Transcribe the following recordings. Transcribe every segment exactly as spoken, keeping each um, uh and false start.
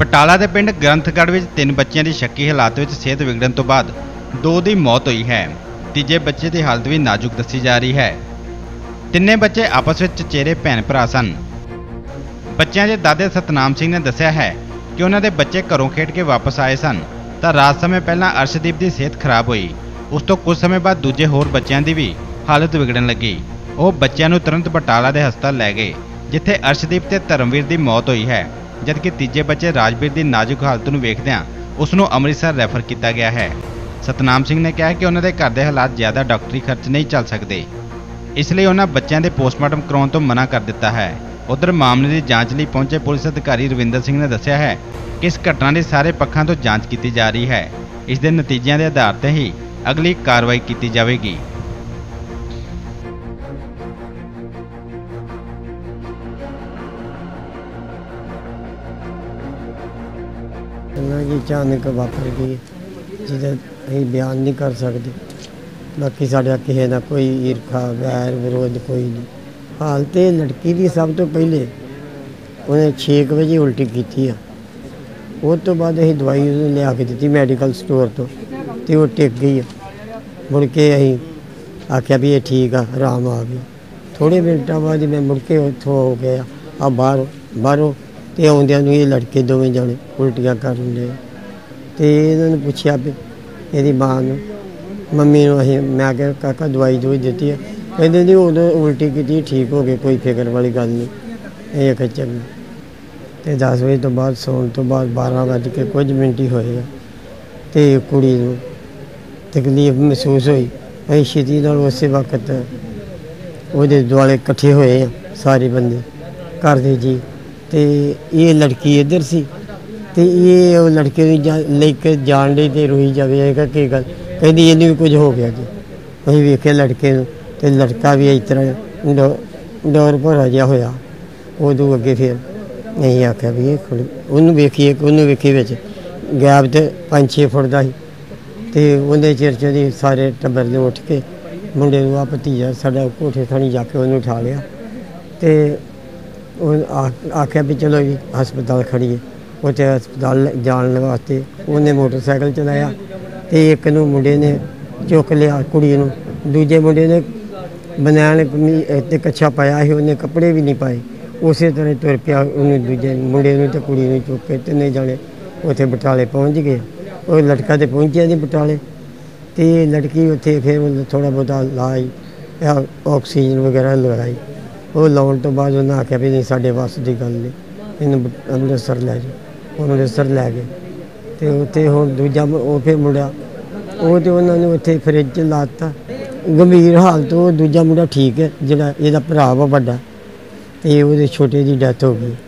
ਬਟਾਲਾ ਦੇ ਪਿੰਡ ਗ੍ਰੰਥਗੜ੍ਹ ਵਿੱਚ ਤਿੰਨ ਬੱਚਿਆਂ ਦੀ ਸ਼ੱਕੀ ਹਾਲਾਤ ਵਿੱਚ ਸਿਹਤ ਵਿਗੜਨ ਤੋਂ ਬਾਅਦ ਦੋ ਦੀ ਮੌਤ ਹੋਈ ਹੈ। ਤੀਜੇ ਬੱਚੇ ਦੀ ਹਾਲਤ ਵੀ ਨਾਜ਼ੁਕ ਦੱਸੀ ਜਾ ਰਹੀ ਹੈ। ਤਿੰਨੇ ਬੱਚੇ ਆਪਸ ਵਿੱਚ ਚਚੇਰੇ ਭੈਣ ਭਰਾ ਸਨ। ਬੱਚਿਆਂ ਦੇ ਦਾਦੇ ਸਤਨਾਮ ਸਿੰਘ ਨੇ ਦੱਸਿਆ ਹੈ ਕਿ ਉਹਨਾਂ ਦੇ ਬੱਚੇ ਘਰੋਂ ਖੇਡ ਕੇ ਵਾਪਸ ਆਏ ਸਨ ਤਾਂ ਰਾਤ ਸਮੇਂ ਪਹਿਲਾਂ ਅਰਸ਼ਦੀਪ ਦੀ ਸਿਹਤ ਖਰਾਬ ਹੋਈ। ਉਸ ਤੋਂ ਕੁਝ ਸਮੇਂ ਬਾਅਦ ਦੂਜੇ ਹੋਰ ਬੱਚਿਆਂ ਦੀ ਵੀ ਹਾਲਤ ਵਿਗੜਨ ਲੱਗੀ। ਉਹ ਬੱਚਿਆਂ ਨੂੰ ਤੁਰੰਤ ਬਟਾਲਾ ਦੇ ਹਸਪਤਾਲ ਲੈ ਗਏ, ਜਿੱਥੇ ਅਰਸ਼ਦੀਪ ਤੇ ਧਰਮਵੀਰ ਦੀ ਮੌਤ ਹੋਈ ਹੈ, ਜਦਕਿ ਤੀਜੇ ਬੱਚੇ ਰਾਜਵੀਰ ਦੀ ਨਾਜ਼ੁਕ ਹਾਲਤ ਨੂੰ ਵੇਖਦਿਆਂ ਉਸ ਨੂੰ ਅੰਮ੍ਰਿਤਸਰ ਰੈਫਰ ਕੀਤਾ ਗਿਆ ਹੈ। ਸਤਨਾਮ ਸਿੰਘ ਨੇ ਕਿਹਾ ਕਿ ਉਹਨਾਂ ਦੇ ਘਰ ਦੇ ਹਾਲਾਤ ਜ਼ਿਆਦਾ ਡਾਕਟਰੀ ਖਰਚ ਨਹੀਂ ਚੱਲ ਸਕਦੇ, ਇਸ ਲਈ ਉਹਨਾਂ ਬੱਚਿਆਂ ਦੇ ਪੋਸਟਮਾਰਟਮ ਕਰਾਉਣ ਤੋਂ ਮਨਾ ਕਰ ਦਿੱਤਾ ਹੈ। ਉਧਰ ਮਾਮਲੇ ਦੀ ਜਾਂਚ ਲਈ ਪਹੁੰਚੇ ਪੁਲਿਸ ਅਧਿਕਾਰੀ ਰਵਿੰਦਰ ਸਿੰਘ ਨੇ ਦੱਸਿਆ ਹੈ ਕਿ ਇਸ ਘਟਨਾ ਦੀ ਸਾਰੇ ਪੱਖਾਂ ਤੋਂ ਜਾਂਚ ਕੀਤੀ ਜਾ ਰਹੀ ਹੈ। ਇਸ ਦੇ ਨਤੀਜਿਆਂ ਦੇ ਆਧਾਰ ਤੇ ਹੀ ਅਗਲੀ ਕਾਰਵਾਈ ਕੀਤੀ ਜਾਵੇਗੀ। जी अचानक वापर गई जिहदा असीं बयान नहीं कर सकते। बाकी साडा किसी का कोई ईरखा वैर विरोध कोई नहीं। हाल तो लड़की की सब तो पहले उन्हें छे बजे उल्टी की है। उस तो बाद असीं दवाई उन्हें लिया के दी मैडिकल स्टोर तो तो वो टिक गई है। मुड़ के असीं आख्या भी ये ठीक आ, आराम आ गई। थोड़े मिनटों बाद मैं मुड़ के उत्थों हो गया आ बाहर बाहरों तो आउंदियां नूं ये लड़के दोवें जाने उल्टियां कर लए। तो इन्होंने पूछा भी यदि माँ मम्मी अं मैं क्या काका दवाई दवाई दी है, कहते नहीं उदों उल्टी की ठीक हो गई, कोई फिक्र वाली गल नहीं। ये आखे चंगा। तो दस बजे तो बाद सौन तो बाद बारह बज के कुछ मिनट ही होए तो कुड़ी नूं तकलीफ महसूस हुई। अं छेती नाल उस वक्त वो दुआले कट्ठे होए सारे बंदे घर दे जी। तो ये लड़की इधर सी तो ये लड़के लेके जान ली तो रोई जाएगा कि गल कहती इन्हें भी कुछ हो गया जी। अं वेखे लड़के तो लड़का भी इस तरह डो डोर भरा जहा होया। उदों अगे फिर नहीं आख्या भी उन्होंने वेखिए उन्होंने वेखी बिच गैप तो पाँच छे फुट का तो उन्हें चिर च सारे टब्बर ने उठ के मुंडे आ भतीजा साडा कोठे थानी जाके उन्होंने उठा लिया। तो आख्या भी चलो जी हस्पताल खड़िए। उत्थे हस्पताल जाने वास्ते उन्हें मोटरसाइकिल चलाया तो एक नूं मुंडे ने चुक लिया कुड़ी नूं, दूजे मुंडे ने बनैन ते कच्छा पाया ही, उन्हें कपड़े भी नहीं पाए। उस तरह तुर पिया उन्हें दूजे मुंडे नूं ते कुड़ी नूं चुक के तिन्ने जाने उत्थे बटाले पहुँच गए। और लड़का तो पहुँचा नहीं बटाले तो लड़की उत्थे फिर थोड़ा बहुता इलाज ऑक्सीजन वगैरह लगाई। वो लाने तो बाद उन्हें आख्या भी नहीं साढ़े बस की गल नहीं, इन्हें अमृतसर लै जाओ। अमृतसर लै गए तो उत्थे हुण दूजा वो फिर मुंडा वो तो उन्होंने उत्थे फ्रिज च लाता गंभीर हालत। वो दूजा मुंडा ठीक है जिहड़ा इहदा भरा वा वड्डा ते उहदे छोटे की डैथ हो गई।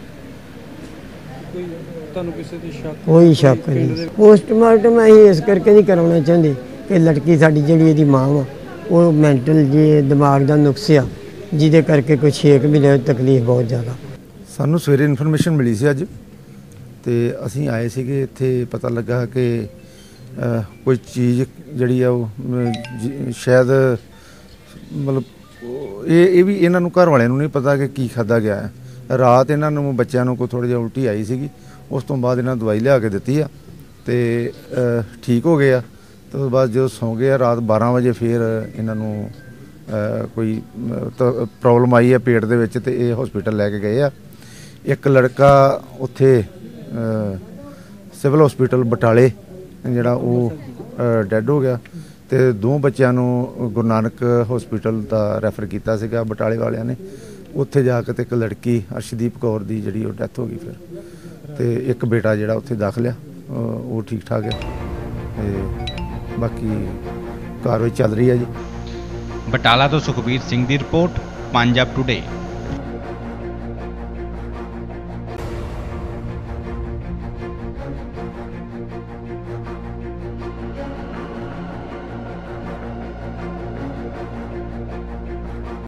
कोई शक नहीं। पोस्टमार्टम असीं इस करके नहीं कराउणा चाहुंदे कि लड़की साडी जिहड़ी इहदी मां वा वो मैंटल जे दिमाग का नुक्स आ जिहदे करके कोई छे महीने तकलीफ बहुत ज़्यादा। सानू सवेरे इन्फॉर्मेशन मिली सी अज तो असीं आए सीगे। इत्थे पता लगा कि कोई चीज़ जिहड़ी आ शायद मतलब ये ये भी इन्हां नूं घर वालियां नूं नहीं पता कि की खाधा गया है। रात इन्हां नूं बच्चों नूं कोई थोड़ी जी उल्टी आई सीगी, उस तो बाद इन्हां दवाई लिया के दित्ती आ ते ठीक हो गया। तो बाद जो सौ गए रात बारह बजे फिर इन्हां नूं कोई प्रॉब्लम आई है पेट दे विच ते ये हॉस्पिटल लैके गए आ। एक लड़का उत्थे सिविल हॉस्पिटल बटाले जिहड़ा वो डैड हो गया तो दो बच्चों नूं गुरु नानक हॉस्पिटल का रैफर किया सीगा बटाले वालियां ने। उत्थे जाके ते एक लड़की अर्शदीप कौर दी जिहड़ी वो डैथ हो गई। फिर तो एक बेटा जिहड़ा उत्थे दाखल आ वो ठीक ठाक है। बाकी कार्रवाई चल रही है जी। बटाला तो सुखबीर सिंह की रिपोर्ट, पंजाब टुडे।